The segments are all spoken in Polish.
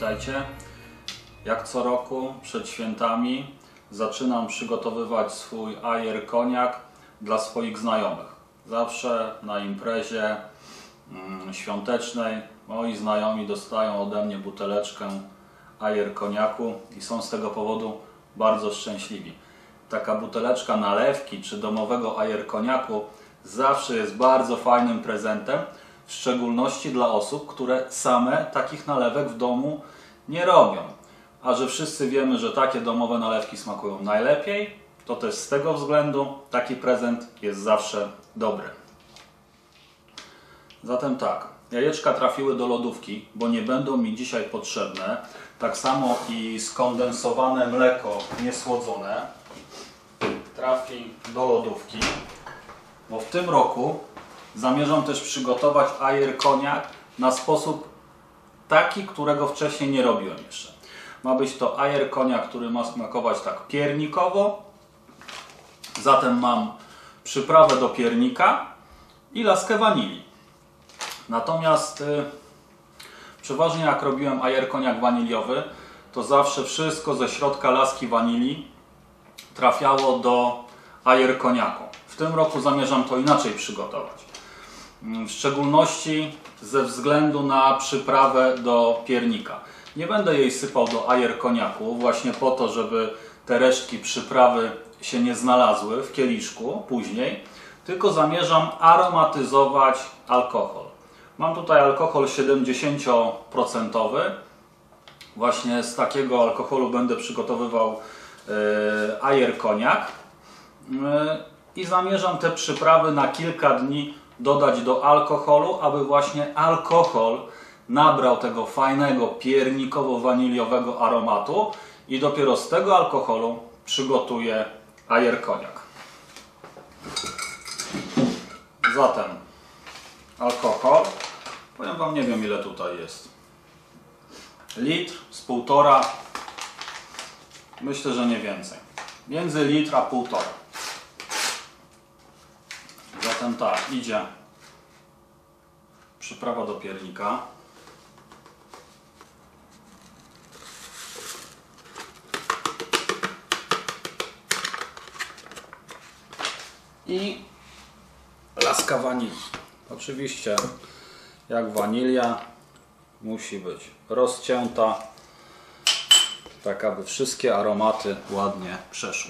Witajcie. Jak co roku przed świętami zaczynam przygotowywać swój Ajer koniak dla swoich znajomych. Zawsze na imprezie świątecznej moi znajomi dostają ode mnie buteleczkę Ajer koniaku i są z tego powodu bardzo szczęśliwi. Taka buteleczka nalewki czy domowego Ajer koniaku zawsze jest bardzo fajnym prezentem, w szczególności dla osób, które same takich nalewek w domu nie robią. A że wszyscy wiemy, że takie domowe nalewki smakują najlepiej, to też z tego względu taki prezent jest zawsze dobry. Zatem tak, jajeczka trafiły do lodówki, bo nie będą mi dzisiaj potrzebne. Tak samo i skondensowane mleko niesłodzone trafi do lodówki, bo w tym roku zamierzam też przygotować Ajer koniak na sposób taki, którego wcześniej nie robiłem jeszcze. Ma być to Ajer koniak, który ma smakować tak piernikowo. Zatem mam przyprawę do piernika i laskę wanilii. Natomiast przeważnie jak robiłem Ajer koniak waniliowy, to zawsze wszystko ze środka laski wanilii trafiało do Ajer koniaku. W tym roku zamierzam to inaczej przygotować. W szczególności ze względu na przyprawę do piernika. Nie będę jej sypał do Ajer koniaku właśnie po to, żeby te resztki przyprawy się nie znalazły w kieliszku później, tylko zamierzam aromatyzować alkohol. Mam tutaj alkohol 70%. Właśnie z takiego alkoholu będę przygotowywał Ajer koniak i zamierzam te przyprawy na kilka dni dodać do alkoholu, aby właśnie alkohol nabrał tego fajnego piernikowo-waniliowego aromatu i dopiero z tego alkoholu przygotuję Ajer koniak. Zatem alkohol, powiem Wam, nie wiem ile tutaj jest. Litr z półtora, myślę, że nie więcej. Między litr a półtora. Zatem tak, idzie przyprawa do piernika. I laska wanilii. Oczywiście jak wanilia musi być rozcięta, tak aby wszystkie aromaty ładnie przeszły.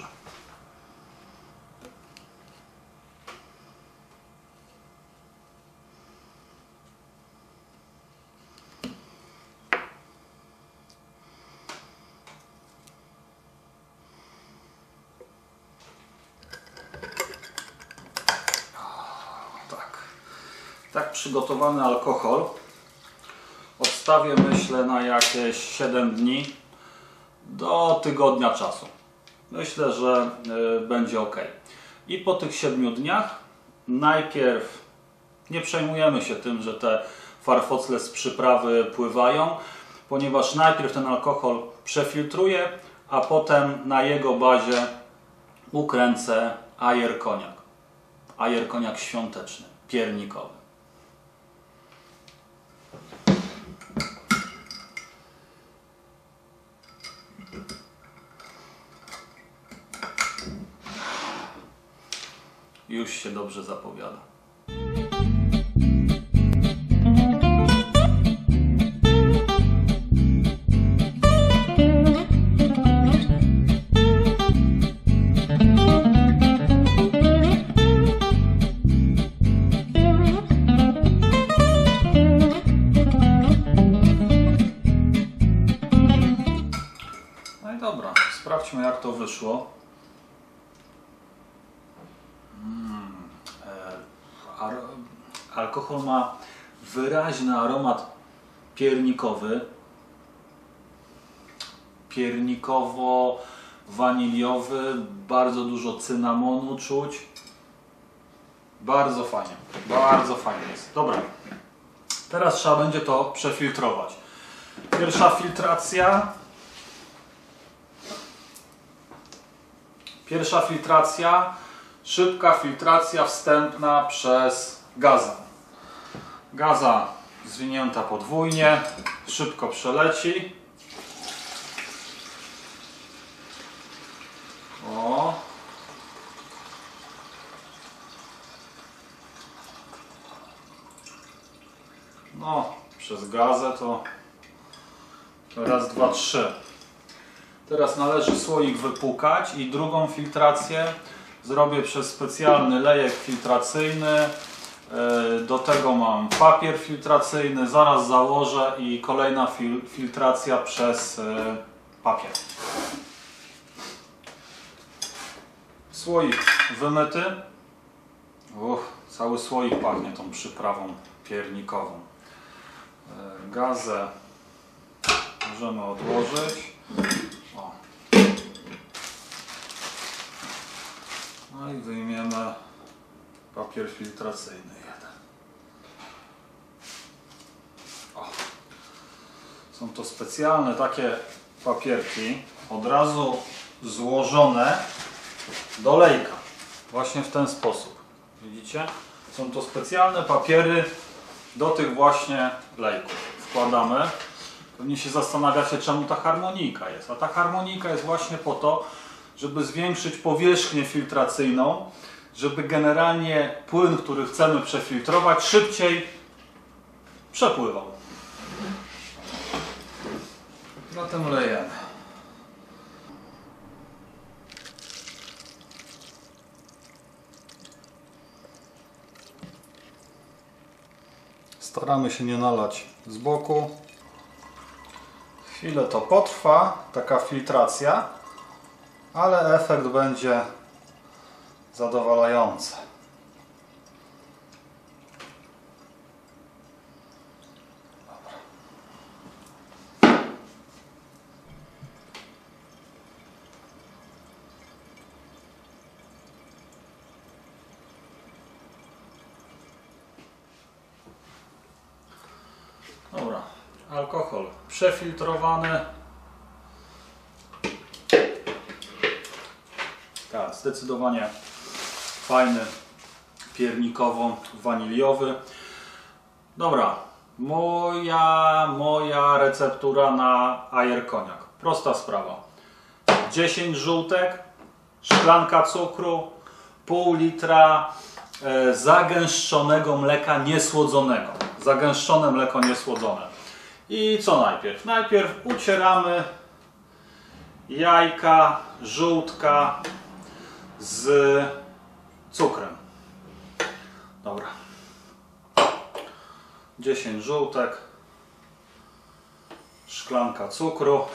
Tak przygotowany alkohol odstawię, myślę, na jakieś 7 dni do tygodnia czasu. Myślę, że będzie ok. I po tych 7 dniach najpierw nie przejmujemy się tym, że te farfocle z przyprawy pływają, ponieważ najpierw ten alkohol przefiltruję, a potem na jego bazie ukręcę Ajer koniak. Ajer koniak świąteczny, piernikowy. Już się dobrze zapowiada. No i dobra, sprawdźmy jak to wyszło. Alkohol ma wyraźny aromat piernikowy, piernikowo-waniliowy, bardzo dużo cynamonu czuć. Bardzo fajnie jest. Dobra, teraz trzeba będzie to przefiltrować. Pierwsza filtracja, szybka filtracja wstępna przez gaza zwinięta podwójnie, szybko przeleci. No, przez gazę to raz, dwa, trzy. Teraz należy słoik wypłukać i drugą filtrację zrobię przez specjalny lejek filtracyjny. Do tego mam papier filtracyjny, zaraz założę i kolejna filtracja przez papier. Słoik wymyty. Cały słoik pachnie tą przyprawą piernikową. Gazę możemy odłożyć. O. No i wyjmiemy papier filtracyjny jeden. O. Są to specjalne takie papierki, od razu złożone do lejka. Właśnie w ten sposób. Widzicie? Są to specjalne papiery do tych właśnie lejków. Wkładamy. Pewnie się zastanawiacie, czemu ta harmonika jest. A ta harmonika jest właśnie po to, żeby zwiększyć powierzchnię filtracyjną, żeby generalnie płyn, który chcemy przefiltrować, szybciej przepływał. Zatem lejemy. Staramy się nie nalać z boku. Chwilę to potrwa, taka filtracja, ale efekt będzie zadowalający. Dobra, alkohol przefiltrowany. Tak, zdecydowanie fajny, piernikowo-waniliowy. Dobra, moja receptura na Ajer Koniak. Prosta sprawa. 10 żółtek, szklanka cukru, pół litra zagęszczonego mleka niesłodzonego. Zagęszczone mleko niesłodzone. I co najpierw? Najpierw ucieramy jajka, żółtka z cukrem. Dobra. 10 żółtek, szklanka cukru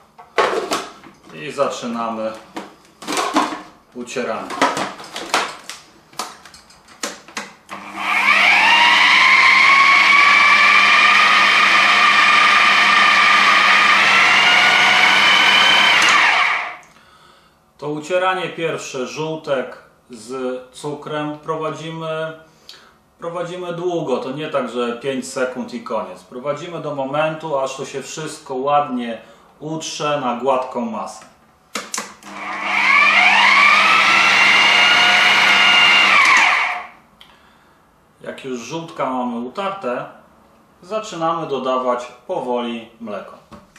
i zaczynamy ucieranie. To ucieranie pierwsze żółtek z cukrem prowadzimy długo, to nie tak, że 5 sekund i koniec. Prowadzimy do momentu, aż to się wszystko ładnie utrze na gładką masę. Jak już żółtka mamy utarte, zaczynamy dodawać powoli mleko.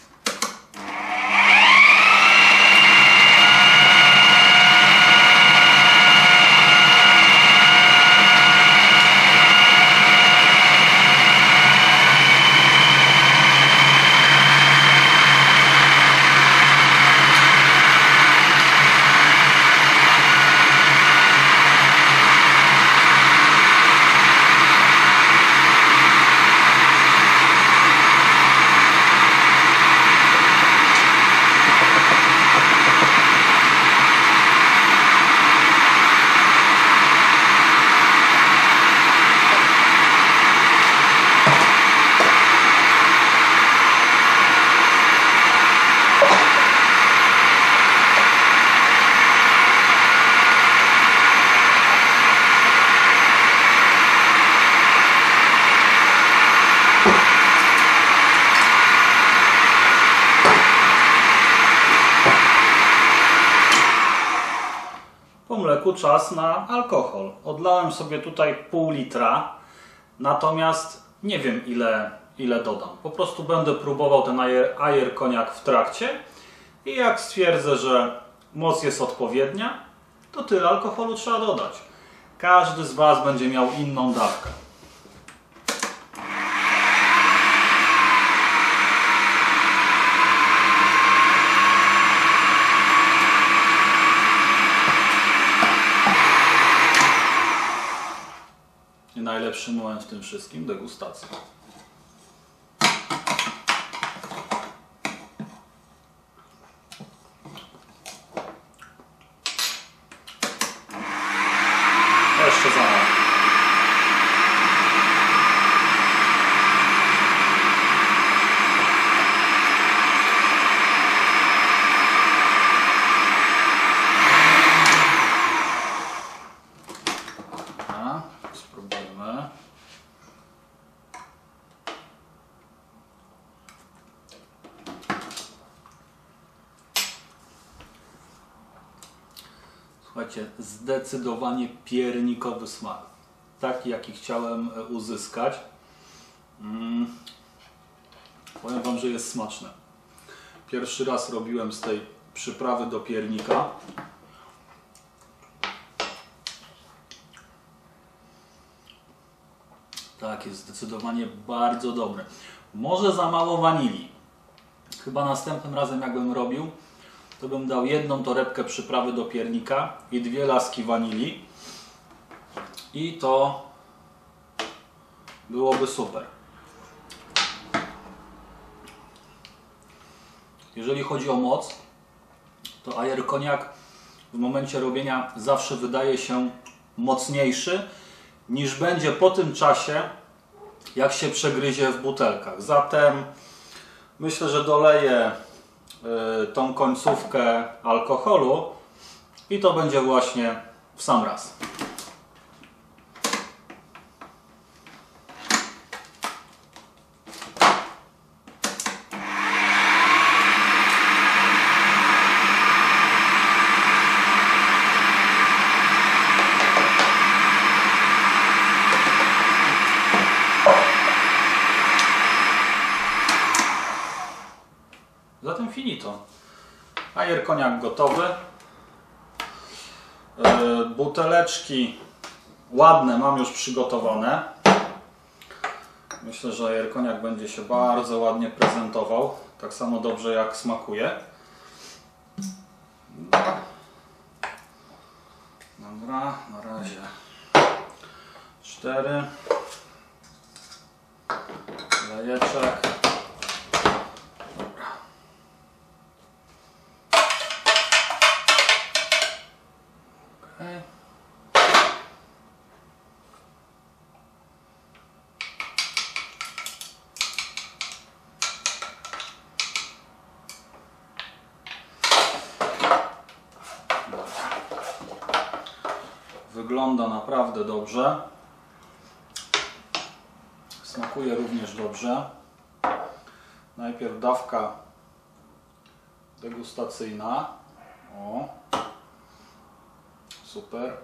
Po mleku czas na alkohol. Odlałem sobie tutaj pół litra, natomiast nie wiem ile dodam. Po prostu będę próbował ten Ajer Koniak w trakcie i jak stwierdzę, że moc jest odpowiednia, to tyle alkoholu trzeba dodać. Każdy z Was będzie miał inną dawkę. zatrzymując w tym wszystkim degustację. Jeszcze za mało. Spróbujmy. Słuchajcie, zdecydowanie piernikowy smak. Taki, jaki chciałem uzyskać. Powiem Wam, że jest smaczne. Pierwszy raz robiłem z tej przyprawy do piernika. Tak, jest zdecydowanie bardzo dobry. Może za mało wanilii. Chyba następnym razem, jakbym robił, to bym dał 1 torebkę przyprawy do piernika i 2 laski wanilii. I to byłoby super. Jeżeli chodzi o moc, to Ajer Cognac w momencie robienia zawsze wydaje się mocniejszy niż będzie po tym czasie, jak się przegryzie w butelkach. Zatem myślę, że doleję tą końcówkę alkoholu i to będzie właśnie w sam raz. Zatem finito. Ajer Cognac gotowy. Buteleczki ładne mam już przygotowane. Myślę, że Ajer Cognac będzie się bardzo ładnie prezentował. Tak samo dobrze jak smakuje. Dobra, na razie 4 lejeczek. Wygląda naprawdę dobrze. Smakuje również dobrze. Najpierw dawka degustacyjna. O, super.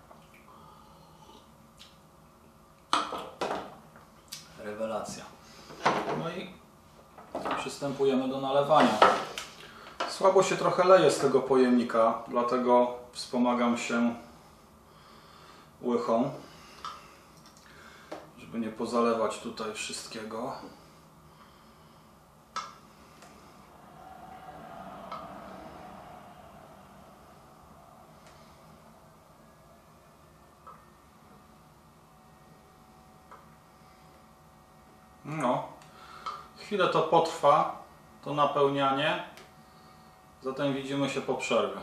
Rewelacja. No i przystępujemy do nalewania. Słabo się trochę leje z tego pojemnika, dlatego wspomagam się łychą, żeby nie pozalewać tutaj wszystkiego. No, chwilę to potrwa, to napełnianie, zatem widzimy się po przerwie.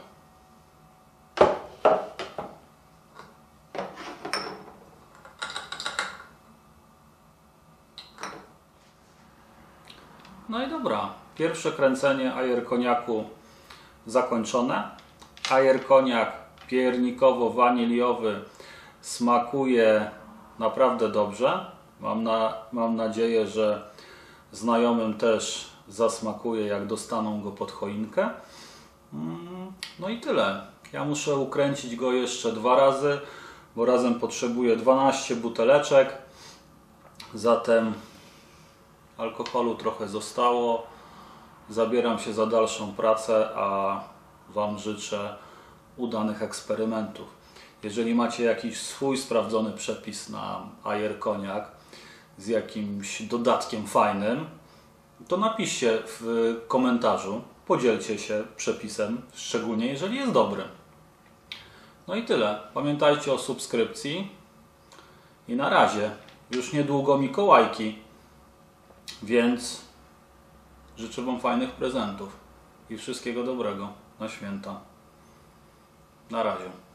No i dobra, pierwsze kręcenie Ajer Cognacu zakończone. Ajer Cognac piernikowo-waniliowy smakuje naprawdę dobrze. Mam nadzieję, że znajomym też zasmakuje, jak dostaną go pod choinkę. No i tyle. Ja muszę ukręcić go jeszcze 2 razy, bo razem potrzebuję 12 buteleczek. Zatem alkoholu trochę zostało. Zabieram się za dalszą pracę, a Wam życzę udanych eksperymentów. Jeżeli macie jakiś swój sprawdzony przepis na Ajer Cognac z jakimś dodatkiem fajnym, to napiszcie w komentarzu, podzielcie się przepisem, szczególnie jeżeli jest dobry. No i tyle. Pamiętajcie o subskrypcji i na razie. Już niedługo Mikołajki, więc życzę Wam fajnych prezentów i wszystkiego dobrego na święta. Na razie.